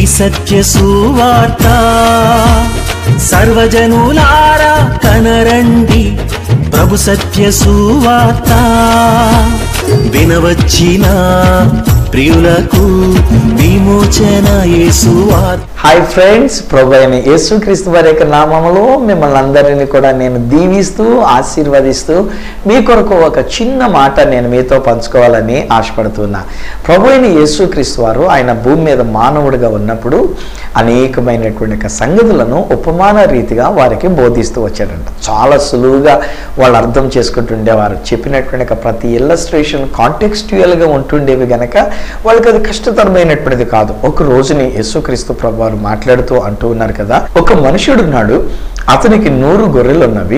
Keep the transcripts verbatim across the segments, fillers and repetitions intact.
సత్య సువార్త సర్వజనులారా కనరండి ప్రభు సత్య సువార్త వినవచ్చిన ప్రియులకు విమోచన యేసు వార్త. హాయ్ ఫ్రెండ్స్, ప్రభు అయిన యేసుక్రీస్తు వారి యొక్క నామములో మిమ్మల్ని అందరినీ కూడా నేను దీవిస్తూ ఆశీర్వదిస్తూ మీ కొరకు ఒక చిన్న మాట నేను మీతో పంచుకోవాలని ఆశపడుతున్నా. ప్రభు అయిన యేసుక్రీస్తు వారు ఆయన భూమి మీద మానవుడిగా ఉన్నప్పుడు అనేకమైనటువంటి సంగతులను ఉపమాన రీతిగా వారికి బోధిస్తూ వచ్చాడంట. చాలా సులువుగా వాళ్ళు అర్థం చేసుకుంటుండేవారు. చెప్పినటువంటి ప్రతి ఇల్లస్ట్రేషన్ కాంటెక్స్చువల్గా ఉంటుండేవి గనక వాళ్ళకి అది కష్టతరమైనటువంటిది కాదు. ఒక రోజుని యేసుక్రీస్తు ప్రభు వారు మాట్లాడుతూ అంటూ ఉన్నారు కదా, ఒక మనుషుడు ఉన్నాడు, అతనికి నూరు గొర్రెలు ఉన్నవి.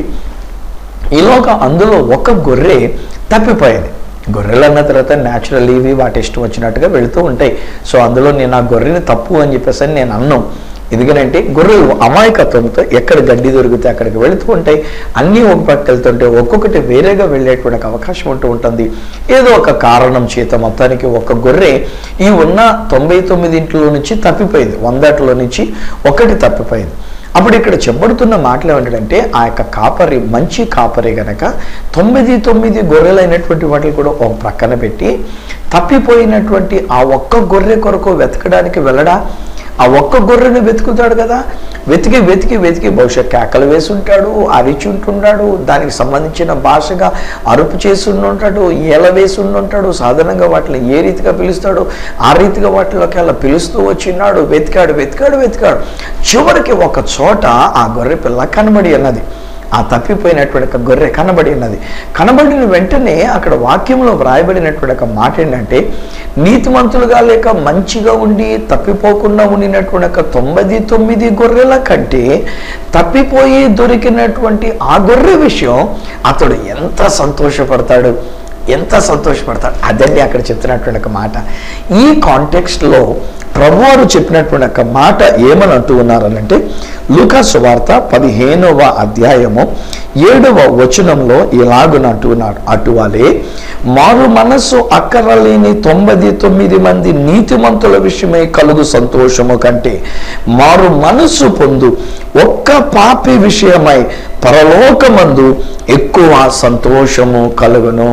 ఈలోగా అందులో ఒక గొర్రె తప్పిపోయింది. గొర్రెలు అన్న తర్వాత న్యాచురల్ ఇవి వాటి ఇష్టం వచ్చినట్టుగా వెళుతూ ఉంటాయి. సో అందులో నేను ఆ గొర్రెని తప్పు అని చెప్పేసి అని నేను అన్నాను. ఎందుకంటే గొర్రెలు అమాయకత్వంతో ఎక్కడ గడ్డి దొరికితే అక్కడికి వెళుతూ ఉంటాయి. అన్నీ ఒక పక్క వెళ్తుంటే ఒక్కొక్కటి వేరేగా వెళ్ళేటువంటి అవకాశం ఉంటూ ఉంటుంది. ఏదో ఒక కారణం చేత మొత్తానికి ఒక గొర్రె ఈ ఉన్న తొంభై తొమ్మిది ఇంట్లో నుంచి తప్పిపోయింది, వందట్లో నుంచి ఒకటి తప్పిపోయింది. అప్పుడు ఇక్కడ చెప్పబడుతున్న మాటలు ఏమిటంటే, ఆ యొక్క కాపరి మంచి కాపరి గనక తొమ్మిది తొమ్మిది గొర్రెలైనటువంటి వాటిని కూడా ఒక ప్రక్కన పెట్టి తప్పిపోయినటువంటి ఆ ఒక్క గొర్రె కొరకు వెతకడానికి వెళ్ళడా, ఆ ఒక్క గొర్రెను వెతుకుతాడు కదా, వెతికి వెతికి వెతికి బహుశా కేకలు వేసి ఉంటాడు, అరిచి ఉంటున్నాడు, దానికి సంబంధించిన భాషగా అరుపు చేసి ఉంటాడు, ఏల వేసి ఉంటాడు. సాధారణంగా వాటిని ఏ రీతిగా పిలుస్తాడు ఆ రీతిగా వాటిలోకి అలా పిలుస్తూ వచ్చినాడు. వెతికాడు వెతికాడు వెతికాడు చివరికి ఒక చోట ఆ గొర్రె పిల్ల కనబడి అన్నది. ఆ తప్పిపోయినటువంటి ఒక గొర్రె కనబడి ఉన్నది. కనబడిన వెంటనే అక్కడ వాక్యంలో వ్రాయబడినటువంటి ఒక మాట ఏంటంటే, నీతిమంతులుగా లేక మంచిగా ఉండి తప్పిపోకుండా ఉండినటువంటి ఒక తొంభై తొమ్మిది గొర్రెల కంటే తప్పిపోయి దొరికినటువంటి ఆ గొర్రె విషయం అతడు ఎంత సంతోషపడతాడు, ఎంత సంతోషపడతాడు. అదండి అక్కడ చెప్తున్నటువంటి ఒక మాట. ఈ కాంటెక్స్ట్లో ప్రభువారు చెప్పినటువంటి ఒక మాట ఏమని అంటూ ఉన్నారనంటే, లూకా సువార్త పదిహేనవ అధ్యాయము ఏడవ వచనంలో ఇలాగున అంటూ ఉన్నారు, అటువలే మారు మనస్సు అక్కరలేని తొంభై తొమ్మిది మంది నీతిమంతుల విషయమై కలుగు సంతోషము కంటే మారు మనస్సు పొందు ఒక్క పాపి విషయమై పరలోకమందు ఎక్కువ సంతోషము కలుగును.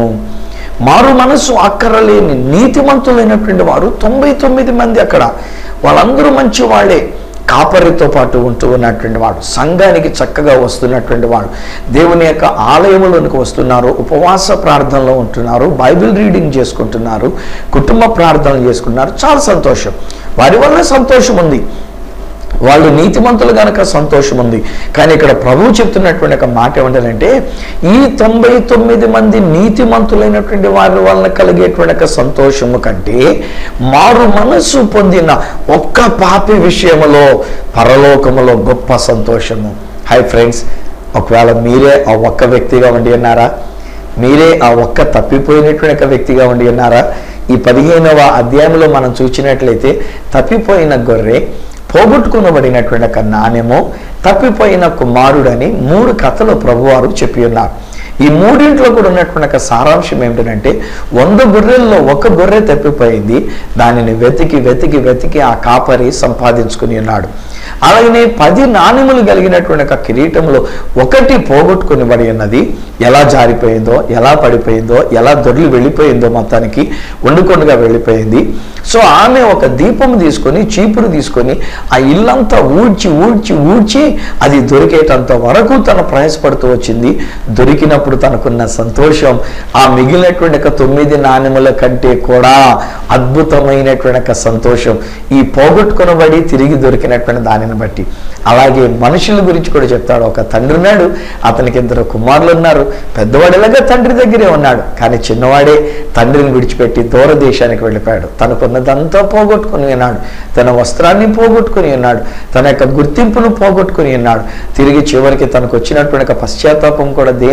మారు మనసు అక్కరలేని నీతిమంతులైనటువంటి వారు తొంభై తొమ్మిది మంది, అక్కడ వాళ్ళందరూ మంచి వాళ్ళే. కాపరితో పాటు ఉంటూ ఉన్నటువంటి వాడు, సంఘానికి చక్కగా వస్తున్నటువంటి వాడు, దేవుని యొక్క ఆలయంలోనికి వస్తున్నారు, ఉపవాస ప్రార్థనలో ఉంటున్నారు, బైబిల్ రీడింగ్ చేసుకుంటున్నారు, కుటుంబ ప్రార్థనలు చేసుకుంటున్నారు. చాలా సంతోషం, వారి వల్ల సంతోషం ఉంది, వాళ్ళు నీతిమంతులు కనుక సంతోషం ఉంది. కానీ ఇక్కడ ప్రభువు చెప్తున్నటువంటి ఒక మాట ఏమంటారంటే, ఈ తొంభై తొమ్మిది మంది నీతిమంతులైనటువంటి వారి వలన కలిగేటువంటి ఒక సంతోషము కంటే మారు మనస్సు పొందిన ఒక్క పాపి విషయములో పరలోకములో గొప్ప సంతోషము. హై ఫ్రెండ్స్, ఒకవేళ మీరే ఆ ఒక్క వ్యక్తిగా ఉండి ఉన్నారా? మీరే ఆ ఒక్క తప్పిపోయినటువంటి ఒక వ్యక్తిగా ఉండి ఉన్నారా? ఈ పదిహేనవ అధ్యాయంలో మనం చూసినట్లయితే తప్పిపోయిన గొర్రె, పోగొట్టుకునబడినటువంటి ఒక నాణ్యము, తప్పిపోయిన కుమారుడని మూడు కథలు ప్రభువారు చెప్పి ఉన్నారు. ఈ మూడింట్లో కూడా ఉన్నటువంటి ఒక సారాంశం ఏమిటంటే, వంద గొర్రెల్లో ఒక గొర్రె తప్పిపోయింది, దానిని వెతికి వెతికి వెతికి ఆ కాపరి సంపాదించుకుని ఉన్నాడు. అలాగనే పది నాణ్యములు కలిగినటువంటి ఒక కిరీటంలో ఒకటి పోగొట్టుకునిబడి ఉన్నది. ఎలా జారిపోయిందో, ఎలా పడిపోయిందో, ఎలా దొర్లి వెళ్ళిపోయిందో, మొత్తానికి వండుకొండగా వెళ్ళిపోయింది. సో ఆమె ఒక దీపం తీసుకొని, చీపురు తీసుకొని ఆ ఇల్లంతా ఊడ్చి ఊడ్చి ఊడ్చి అది దొరికేటంత వరకు తను ప్రయాసపడుతూ వచ్చింది. దొరికినప్పుడు తనకున్న సంతోషం ఆ మిగిలినటువంటి ఒక తొమ్మిది నాణ్యముల కంటే కూడా అద్భుతమైనటువంటి ఒక సంతోషం ఈ పోగొట్టుకునబడి తిరిగి దొరికినటువంటి దానిని బట్టి. అలాగే మనుషుల గురించి కూడా చెప్తాడు. ఒక తండ్రి ఉన్నాడు, అతనికి ఇద్దరు కుమారులు ఉన్నారు. పెద్దవాడిలాగా తండ్రి దగ్గరే ఉన్నాడు, కానీ చిన్నవాడే తండ్రిని విడిచిపెట్టి దూర దేశానికి వెళ్ళిపోయాడు. తనకున్నదంతా పోగొట్టుకుని ఉన్నాడు, తన వస్త్రాన్ని పోగొట్టుకుని ఉన్నాడు, తన యొక్క గుర్తింపును పోగొట్టుకుని ఉన్నాడు. తిరిగి చివరికి తనకు వచ్చినటువంటి ఒక పశ్చాత్తాపం కూడా దేనికనంటే,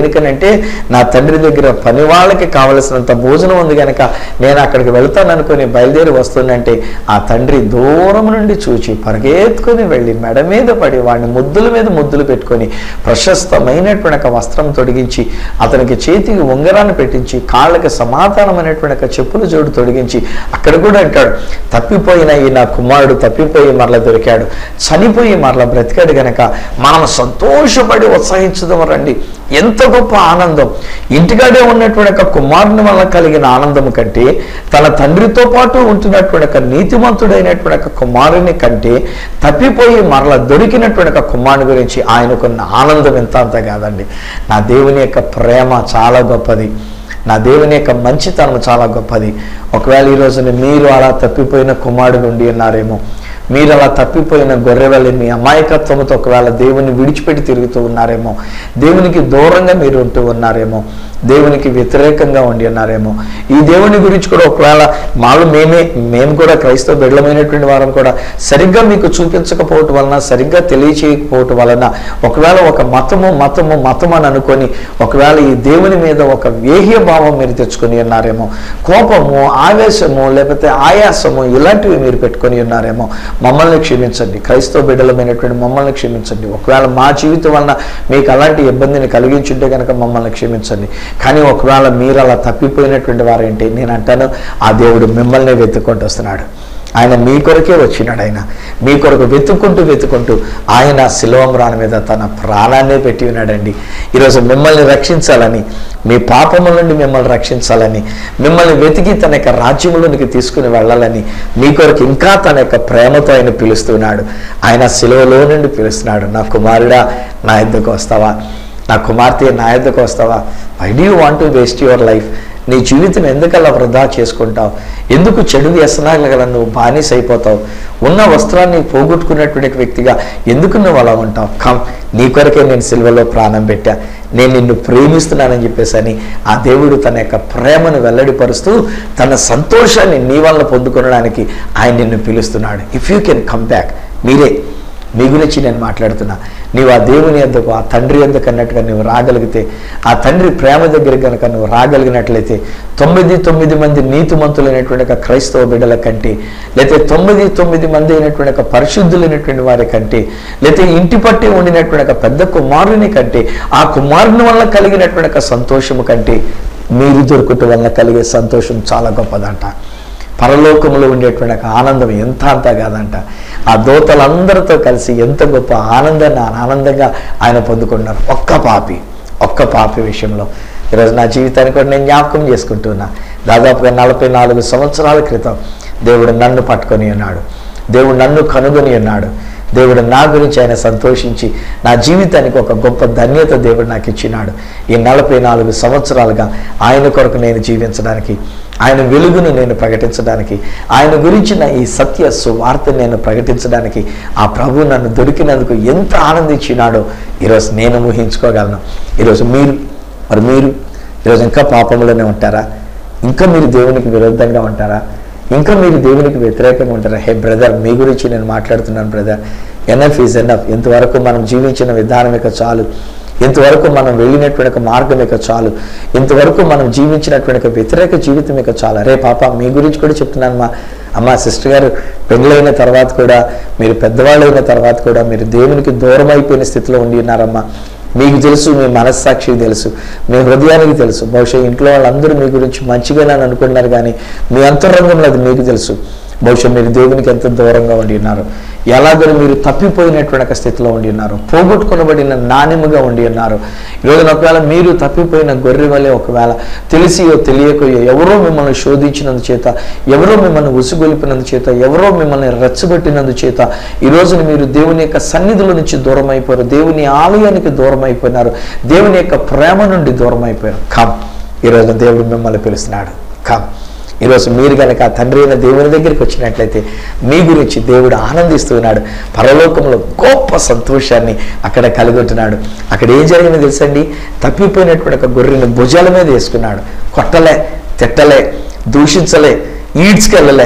ఎందుకంటే నా తండ్రి దగ్గర పని వాళ్ళకి కావలసినంత భోజనం ఉంది కనుక నేను అక్కడికి వెళ్తాను అనుకుని బయలుదేరి వస్తుందంటే ఆ తండ్రి దూరం నుండి చూచి పరిగెత్తుకొని వెళ్ళి మెడ మీద పడి వాడిని ముద్దుల మీద ముద్దులు పెట్టుకొని ప్రశస్తమైనటువంటి ఒక వస్త్రం తొడిగించి అతనికి చేతికి ఉంగరాన్ని పెట్టించి కాళ్ళకి సమాధానమైనటువంటి ఒక చెప్పుల జోడు తొడిగించి అక్కడ కూడా అంటాడు, తప్పిపోయిన ఈ నా కుమారుడు తప్పిపోయి మరలా దొరికాడు, చనిపోయి మరలా బ్రతికాడు గనక మనం సంతోషపడి ఉత్సాహించడం రండి. ఎంత గొప్ప ఆనందం! ఇంటికాడే ఉన్నటువంటి ఒక కుమారుని వల్ల కలిగిన ఆనందం కంటే తన తండ్రితో పాటు ఉంటున్నటువంటి ఒక నీతిమంతుడైనటువంటి ఒక కుమారుని కంటే తప్పిపోయి మరలా దొరికినటువంటి ఒక కుమారుని గురించి ఆయనకున్న ఆనందం ఎంత అంత కాదండి. నా దేవుని యొక్క ప్రేమ చాలా గొప్పది, నా దేవుని యొక్క మంచితనం చాలా గొప్పది. ఒకవేళ ఈ రోజున మీరు అలా తప్పిపోయిన కుమారుడు ఉండి ఉన్నారేమో, మీరు అలా తప్పిపోయిన గొర్రెవల్లి మీ అమాయకత్వంతో ఒకవేళ దేవుని విడిచిపెట్టి తిరుగుతూ ఉన్నారేమో, దేవునికి దూరంగా మీరు ఉంటూ ఉన్నారేమో, దేవునికి వ్యతిరేకంగా ఉండి ఉన్నారేమో. ఈ దేవుని గురించి కూడా ఒకవేళ మాలో మేమే మేము కూడా క్రైస్తవ బిడ్డలమైనటువంటి వారం కూడా సరిగ్గా మీకు చూపించకపోవటం వలన, సరిగ్గా తెలియచేయకపోవటం వలన ఒకవేళ ఒక మతము మతము మతం అని అనుకొని ఒకవేళ ఈ దేవుని మీద ఒక వేహ్య భావం మీరు తెచ్చుకొని ఉన్నారేమో, కోపము, ఆవేశము, లేకపోతే ఆయాసము ఇలాంటివి మీరు పెట్టుకొని ఉన్నారేమో. మమ్మల్ని క్షమించండి, క్రైస్తవ బిడ్డలమైనటువంటి మమ్మల్ని క్షమించండి. ఒకవేళ మా జీవితం వలన మీకు అలాంటి ఇబ్బందిని కలిగించుంటే కనుక మమ్మల్ని క్షమించండి. కానీ ఒకవేళ మీరు అలా తప్పిపోయినటువంటి వారేంటి, నేను అంటాను ఆ దేవుడు మిమ్మల్ని వెతుక్కుంటూ వస్తున్నాడు. ఆయన మీ కొరకే వచ్చినాడు. ఆయన మీ కొరకు వెతుక్కుంటూ వెతుక్కుంటూ ఆయన శిలోమ్రాణ మీద తన ప్రాణాన్నే పెట్టి ఉన్నాడండి. ఈరోజు మిమ్మల్ని రక్షించాలని, మీ పాపముల నుండి మిమ్మల్ని రక్షించాలని, మిమ్మల్ని వెతికి తన యొక్క రాజ్యంలోనికి తీసుకుని వెళ్ళాలని మీ కొరకు ఇంకా తన యొక్క ప్రేమతో ఆయన పిలుస్తున్నాడు. ఆయన శిలువలో నుండి పిలుస్తున్నాడు, నా కుమారుడా నా యొద్దకు వస్తావా, నా కుమార్తె నా యొద్దకు వస్తావా? Why do you want to waste your life? నీ జీవితం ఎందుకలా వృధా చేసుకుంటావు? ఎందుకు చెడు వ్యసనాల గల నువ్వు బానిస అయిపోతావు? ఉన్న వస్త్రాన్ని పోగొట్టుకున్నటువంటి వ్యక్తిగా ఎందుకు నువ్వు అలా ఉంటావు? కమ్, నీ కొరకే నేను సిల్వలో ప్రాణం పెట్టా, నేను నిన్ను ప్రేమిస్తున్నానని చెప్పేసి అని ఆ దేవుడు తన యొక్క ప్రేమను వెల్లడిపరుస్తూ తన సంతోషాన్ని నీ వల్ల పొందుకోవడానికి ఆయన నిన్ను పిలుస్తున్నాడు. If you can come back, మీరే మీ గురించి నేను మాట్లాడుతున్నా. నీవు ఆ దేవుని యొద్దకు, ఆ తండ్రి యొద్దకు అన్నట్టుగా నువ్వు రాగలిగితే, ఆ తండ్రి ప్రేమ దగ్గర కనుక నువ్వు రాగలిగినట్లయితే తొమ్మిది తొమ్మిది మంది నీతిమంతులైనటువంటి ఒక క్రైస్తవ బిడ్డల కంటే, లేకపోతే తొమ్మిది తొమ్మిది మంది అయినటువంటి ఒక పరిశుద్ధులైనటువంటి వారి కంటే, లేకపోతే ఇంటి పట్టి ఉండినటువంటి ఒక పెద్ద కుమారుని కంటే, ఆ కుమారుని వల్ల కలిగినటువంటి ఒక సంతోషము కంటే మీరు దొరుకుట వల్ల కలిగే సంతోషం చాలా గొప్పదంట. పరలోకంలో ఉండేటువంటి ఒక ఆనందం ఎంత అంతా కాదంట. ఆ దూతలందరితో కలిసి ఎంత గొప్ప ఆనందాన్ని ఆనందంగా ఆయన పొందుకున్నారు. ఒక్క పాపి ఒక్క పాపి విషయంలో ఈరోజు నా జీవితాన్ని కూడా నేను జ్ఞాపకం చేసుకుంటున్నా. దాదాపుగా నలభై నాలుగు సంవత్సరాల క్రితం దేవుడు నన్ను పట్టుకొని ఉన్నాడు, దేవుడు నన్ను కనుగొని ఉన్నాడు. దేవుడు నా గురించి ఆయన సంతోషించి నా జీవితానికి ఒక గొప్ప ధన్యత దేవుడు నాకు ఇచ్చినాడు. ఈ నలభై నాలుగు సంవత్సరాలుగా ఆయన కొరకు నేను జీవించడానికి, ఆయన వెలుగును నేను ప్రకటించడానికి, ఆయన గురించిన ఈ సత్య సువార్తను నేను ప్రకటించడానికి ఆ ప్రభు నన్ను దొరికినందుకు ఎంత ఆనందించినాడో ఈరోజు నేను ఊహించుకోగలను. ఈరోజు మీరు మరి మీరు ఈరోజు ఇంకా పాపంలోనే ఉంటారా? ఇంకా మీరు దేవునికి విరుద్ధంగా ఉంటారా? ఇంకా మీరు దేవునికి వ్యతిరేకంగా ఉంటారా? హే బ్రదర్, మీ గురించి నేను మాట్లాడుతున్నాను బ్రదర్. Enough is enough. ఇంతవరకు మనం జీవించిన విధానం ఇక చాలు, ఇంతవరకు మనం వెళ్ళినటువంటి ఒక మార్గం ఇక చాలు, ఇంతవరకు మనం జీవించినటువంటి ఒక వ్యతిరేక జీవితం ఇక చాలు. అరే పాప, మీ గురించి కూడా చెప్తున్నాను మా అమ్మ, సిస్టర్ గారు, పెళ్ళైన తర్వాత కూడా, మీరు పెద్దవాళ్ళు అయిన తర్వాత కూడా మీరు దేవునికి దూరం అయిపోయిన స్థితిలో ఉండి ఉన్నారమ్మా. మీకు తెలుసు, మీ మనస్సాక్షికి తెలుసు, మీ హృదయానికి తెలుసు. బహుశా ఇంట్లో వాళ్ళందరూ మీ గురించి మంచిగానే అనుకుంటున్నారు, కానీ మీ అంతరంగంలో అది మీకు తెలుసు. బహుశా మీరు దేవునికి ఎంత దూరంగా ఉండి ఉన్నారు, ఎలాగో మీరు తప్పిపోయినటువంటి ఒక స్థితిలో ఉండి ఉన్నారు, పోగొట్టుకునబడిన నాణ్యముగా ఉండి ఉన్నారు. ఈరోజు ఒకవేళ మీరు తప్పిపోయిన గొర్రె వలె ఒకవేళ తెలిసియో తెలియకయో ఎవరో మిమ్మల్ని శోధించినందు చేత, ఎవరో మిమ్మల్ని ఉసుగొలిపినందు చేత, ఎవరో మిమ్మల్ని రెచ్చగొట్టినందు చేత ఈరోజు మీరు దేవుని యొక్క సన్నిధిలో నుంచి దూరం అయిపోయారు, దేవుని ఆలయానికి దూరం అయిపోయినారు, దేవుని యొక్క ప్రేమ నుండి దూరం అయిపోయారు. కమ్, ఈరోజు దేవుడు మిమ్మల్ని పిలుస్తున్నాడు. కమ్, ఈరోజు మీరు కనుక ఆ తండ్రి అయిన దేవుని దగ్గరికి వచ్చినట్లయితే మీ గురించి దేవుడు ఆనందిస్తున్నాడు. పరలోకంలో గొప్ప సంతోషాన్ని అక్కడ కలుగుతున్నాడు. అక్కడ ఏం జరిగిందో తెలుసండి, తప్పిపోయినటువంటి ఒక గొర్రెని భుజాల మీద వేసుకున్నాడు. కొట్టలే, తిట్టలే, దూషించలే, ఈడ్చుకెళ్ళలే,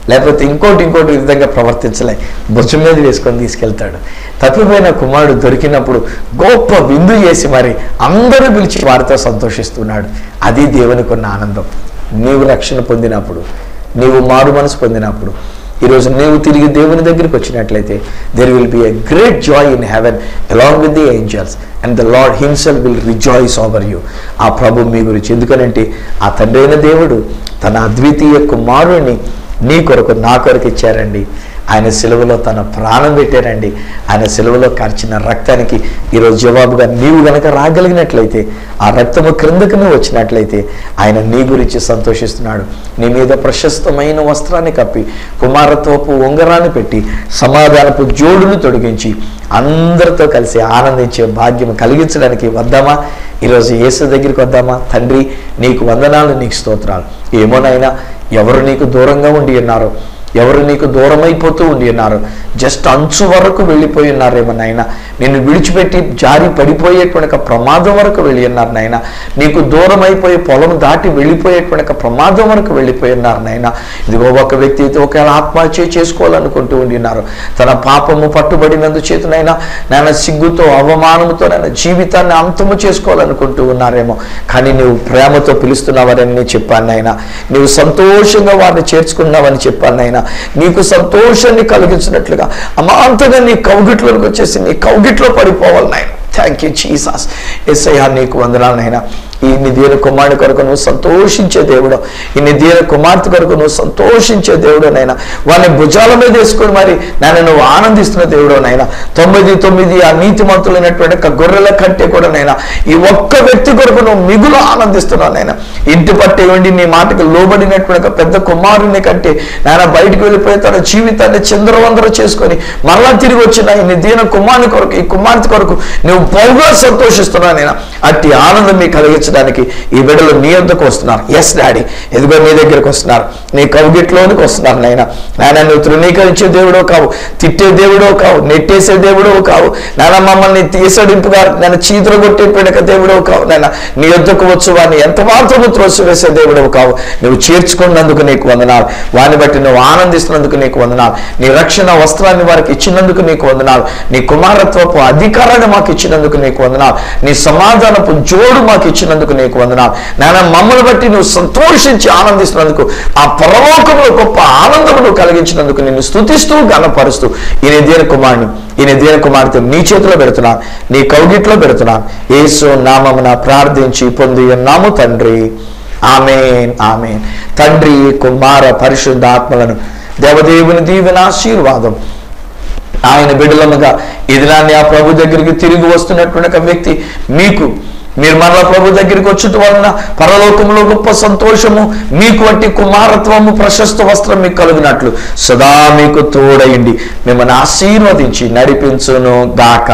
లేకపోతే ఇంకోటి ఇంకోటి విధంగా ప్రవర్తించలే, భుజం మీద వేసుకొని తీసుకెళ్తాడు. తప్పిపోయిన కుమారుడు దొరికినప్పుడు గొప్ప విందు చేసి మరి అందరూ పిలిచి వారితో సంతోషిస్తున్నాడు. అది దేవునికి ఉన్న ఆనందం. నీవు రక్షణ పొందినప్పుడు, నీవు మారు మనసు పొందినప్పుడు, ఈరోజు నీవు తిరిగి దేవుని దగ్గరికి వచ్చినట్లయితే there will be a great joy in heaven along with the angels and the lord himself will rejoice over you. ఆ ప్రభు మీ గురించి, ఎందుకనంటే ఆ తండ్రి అయిన దేవుడు తన అద్వితీయ కుమారుణ్ణి నీ కొరకు నా కొరకు ఇచ్చారండి. ఆయన సిలువలో తన ప్రాణం పెట్టారండి. ఆయన సిలువలో కార్చిన రక్తానికి ఈరోజు జవాబుగా నీవు గనక రాగలిగినట్లయితే, ఆ రక్తము క్రిందకు నువ్వు వచ్చినట్లయితే ఆయన నీ గురించి సంతోషిస్తున్నాడు. నీ మీద ప్రశస్తమైన వస్త్రాన్ని కప్పి, కుమారత్వపు ఉంగరాన్ని పెట్టి, సమాధానపు జోడును తొడిగించి అందరితో కలిసి ఆనందించే భాగ్యం కలిగించడానికి వద్దామా? ఈరోజు యేసు దగ్గరికి వద్దామా? తండ్రి నీకు వందనాలు, నీకు స్తోత్రాలు. ఏమోనైనా ఎవరు నీకు దూరంగా ఉండి ఉన్నారో, ఎవరు నీకు దూరమైపోతూ ఉండి ఉన్నారు, జస్ట్ అంచు వరకు వెళ్ళిపోయి ఉన్నారేమో నాయన, నిన్ను విడిచిపెట్టి జారి పడిపోయేటువంటి ప్రమాదం వరకు వెళ్ళి ఉన్నారు నాయన, నీకు దూరం అయిపోయి పొలం దాటి వెళ్ళిపోయేటువంటి ప్రమాదం వరకు వెళ్ళిపోయి ఉన్నారు నాయన. ఇదిగో ఒక వ్యక్తి అయితే ఒకవేళ ఆత్మహత్య చేసుకోవాలనుకుంటూ ఉండి ఉన్నారు, తన పాపము పట్టుబడినందు చేతనైనా నాయన సిగ్గుతో అవమానంతో నాయన జీవితాన్ని అంతము చేసుకోవాలనుకుంటూ ఉన్నారేమో. కానీ నువ్వు ప్రేమతో పిలుస్తున్నావని నేను చెప్పాను నాయన, నువ్వు సంతోషంగా వారిని చేర్చుకున్నావని చెప్పాను నాయన. నీకు సంతోషాన్ని కలిగించినట్లుగా అమాంతంగా నీ కౌగిట్లోకి వచ్చేసి నీ కౌగిట్లో పడిపోవాలి నాయన. Thank you Jesus. యేసయ్యా నీకు వందనాలు నాయన. ఈ నిధిన కుమారుడి కొరకు నువ్వు సంతోషించే దేవుడు, ఈ నిధిన కుమార్తె కొరకు నువ్వు సంతోషించే దేవుడు నైనా. వారిని భుజాల మీద వేసుకొని మరి నాయన నువ్వు ఆనందిస్తున్న దేవుడు నైనా. తొమ్మిది తొమ్మిది ఆ నీతిమంతులైనటువంటి గొర్రెల కంటే కూడా నైనా ఈ ఒక్క వ్యక్తి కొరకు నువ్వు మిగులు ఆనందిస్తున్నావు నైనా. ఇంటి పట్టే ఉండి నీ మాటకు లోబడినటువంటి పెద్ద కుమారుని కంటే నాయన బయటకు వెళ్ళిపోయి తన జీవితాన్ని చంద్రవందర చేసుకొని మరలా తిరిగి వచ్చిన ఈ నిధిన కుమారుని కొరకు, ఈ కుమార్తె కొరకు నువ్వు బహుగా సంతోషిస్తున్నావు నైనా. అట్టి ఆనందం మీకు కలిగించడానికి ఈ బిడ్డలు నీ వద్దకు వస్తున్నారు. ఎస్ డాడీ, ఎదుగో నీ దగ్గరకు వస్తున్నారు, నీ కౌగిట్లోనికి వస్తున్నారు నాయన. నాయన నువ్వు తృణీకరించే దేవుడో కావు, తిట్టే దేవుడో కావు, నెట్టేసే దేవుడో కావు నాయన, మమ్మల్ని తీసడింపుగా నేను చీతులు కొట్టే పిడక దేవుడో కావు నాయన. నీ వద్దకు వచ్చు వాడిని ఎంత మాత్రము త్రోసివేసే దేవుడో కావు. నువ్వు చేర్చుకున్నందుకు నీకు వందనాలు, వారిని బట్టి నువ్వు ఆనందిస్తున్నందుకు నీకు వందనాలు, నీ రక్షణ వస్త్రాన్ని వారికి ఇచ్చినందుకు నీకు వందనాలు, నీ కుమారత్వపు అధికారాన్ని మాకు ఇచ్చినందుకు నీకు వందనాలు, నీ సమాధానపు జోడు మాకు ఇచ్చినందుకు నీకు వందనాలు నాయన. మమ్మల్ని బట్టి నువ్వు సంతోషించి ఆనందిస్తున్నందుకు, ఆ పరలోకంలో గొప్ప ఆనందమును కలిగించినందుకు నిన్ను స్తుతిస్తూ గణపరుస్తూ ఈ నిధిన కుమారుని, ఈ నిధిన కుమార్తె నీ చేతిలో పెడుతున్నాను, నీ కౌగిట్లో పెడుతున్నాను. యేసు నామమున ప్రార్థించి పొంది ఉన్నాము తండ్రి. ఆమేన్, ఆమేన్. తండ్రి, కుమార, పరిశుద్ధ ఆత్మలను దేవదేవుని దీవెన ఆశీర్వాదం ఆయన బిడ్డలముగా ఈ దినాన్ని ఆ ప్రభు దగ్గరికి తిరిగి వస్తున్నటువంటి ఒక వ్యక్తి మీకు, మీరు మరలా ప్రభు దగ్గరికి వచ్చుట వలన పరలోకంలో గొప్ప సంతోషము, మీకు వంటి కుమారత్వము, ప్రశస్త వస్త్రం మీకు కలుగునట్లు సదా మీకు తోడయండి మిమ్మల్ని ఆశీర్వదించి నడిపించును గాక.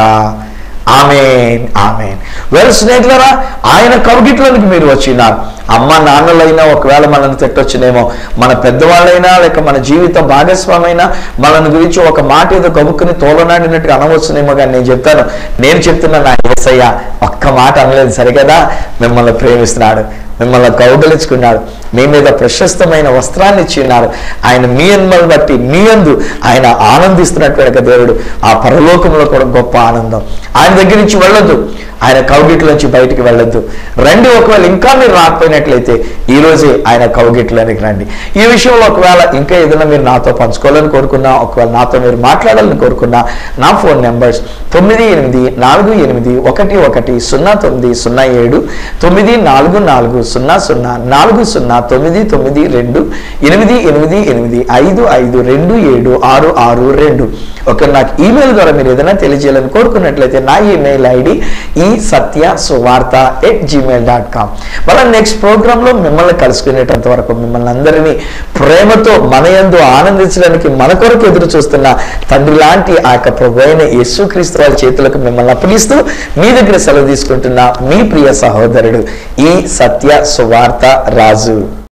ఆమేన్, ఆమేన్. వెల్ స్నేహితులారా, ఆయన కౌగిట్లోనికి మీరు వచ్చినారు. అమ్మ నాన్నలైనా ఒకవేళ మనల్ని తిట్టొచ్చునేమో, మన పెద్దవాళ్ళైనా లేక మన జీవిత భాగస్వామైనా మనల్ని గురించి ఒక మాట ఏదో కబుక్కుని తోలనాడినట్టుగా అనవచ్చునేమో. కానీ నేను చెప్తాను, నేను చెప్తున్నా నా యేసయ్య ఒక్క మాట అనలేదు సరిగదా. మిమ్మల్ని ప్రేమిస్తున్నాడు, మిమ్మల్ని కౌగలించుకున్నాడు, మీ మీద ప్రశస్తమైన వస్త్రాన్ని ఇచ్చినాడు. ఆయన మీ అన్మల్ని బట్టి మీ అందు ఆయన ఆనందిస్తున్నటువంటి దేవుడు. ఆ పరలోకంలో కూడా గొప్ప ఆనందం. ఆయన దగ్గర నుంచి వెళ్ళొద్దు, ఆయన కౌగిట్లోంచి బయటికి వెళ్ళొద్దు. రండి, ఒకవేళ ఇంకా మీరు రాకపోయినట్లయితే ఈ రోజే ఆయన కౌగిట్లోనికి రండి. ఈ విషయంలో ఒకవేళ ఇంకా ఏదైనా మీరు నాతో పంచుకోవాలని కోరుకున్నా, ఒకవేళ నాతో మీరు మాట్లాడాలని కోరుకున్నా, నా ఫోన్ నెంబర్స్ తొమ్మిది ఎనిమిది నాలుగు ఎనిమిది ఒకటి ఒకటి సున్నా తొమ్మిది సున్నా ఏడు, తొమ్మిది నాలుగు నాలుగు సున్నా సున్నా నాలుగు సున్నా తొమ్మిది తొమ్మిది రెండు, ఎనిమిది ఎనిమిది ఎనిమిది ఐదు ఐదు రెండు ఏడు ఆరు ఆరు రెండు. ఒక నాకు ఈమెయిల్ ద్వారా మీరు ఏదైనా తెలియజేయాలని కోరుకున్నట్లయితే నా ఈమెయిల్ ఐడి ఈ Satya Suvartha at Gmail dot com. మళ్ళీ నెక్స్ట్ ప్రోగ్రాంలో మిమ్మల్ని కలుసుకునేటంత వరకు మిమ్మల్ని అందరినీ ప్రేమతో మన యందు ఆనందించడానికి మన కొరకు ఎదురు చూస్తున్న తండ్రి లాంటి ఆ యొక్క ప్రభు అయిన యేసుక్రీస్తు వారి చేతులకు మిమ్మల్ని అప్పగిస్తూ మీ దగ్గర సెలవు తీసుకుంటున్న మీ ప్రియ సహోదరుడు ఈ సత్య సువార్త రాజు.